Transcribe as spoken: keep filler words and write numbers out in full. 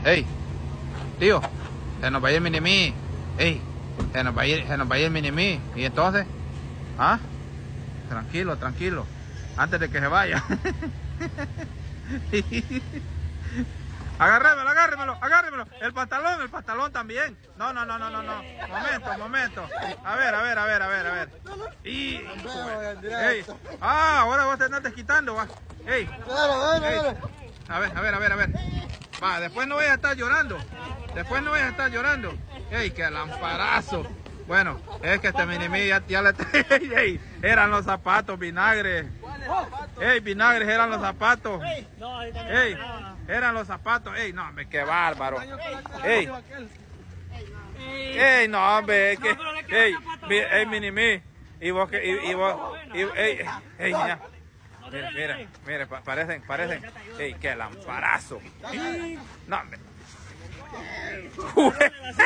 Ey, tío, se nos va a ir el mini-mí. Ey, se nos va a ir, se nos va a ir el mini-mí. ¿Y entonces? ¿Ah? Tranquilo, tranquilo. Antes de que se vaya. Agárremelo, agárremelo, agárremelo. El pantalón, el pantalón también. No, no, no, no, no, no. Momento, momento. A ver, a ver, a ver, a ver, a ver. Y... Ey. Ah, ahora vos te estás desquitando, va. Ey. Ey. A ver, a ver, a ver, a ver. Va, después no vayas a estar llorando. Después no vayas a estar llorando. Ey, qué lamparazo. Bueno, es que este mini-mí ya, ya le... Ey, eran los zapatos, vinagre. Ey, vinagres eran los zapatos. Ey, eran los zapatos. Ey, no, hombre, qué bárbaro. Ey, ey, no, hombre, que... Ey, ey, mini-mí. Y vos que... Y, y vos... Y, ey, ey, mira. Mire, mire, mire, parecen, parecen. Ey, qué lamparazo. No, hombre.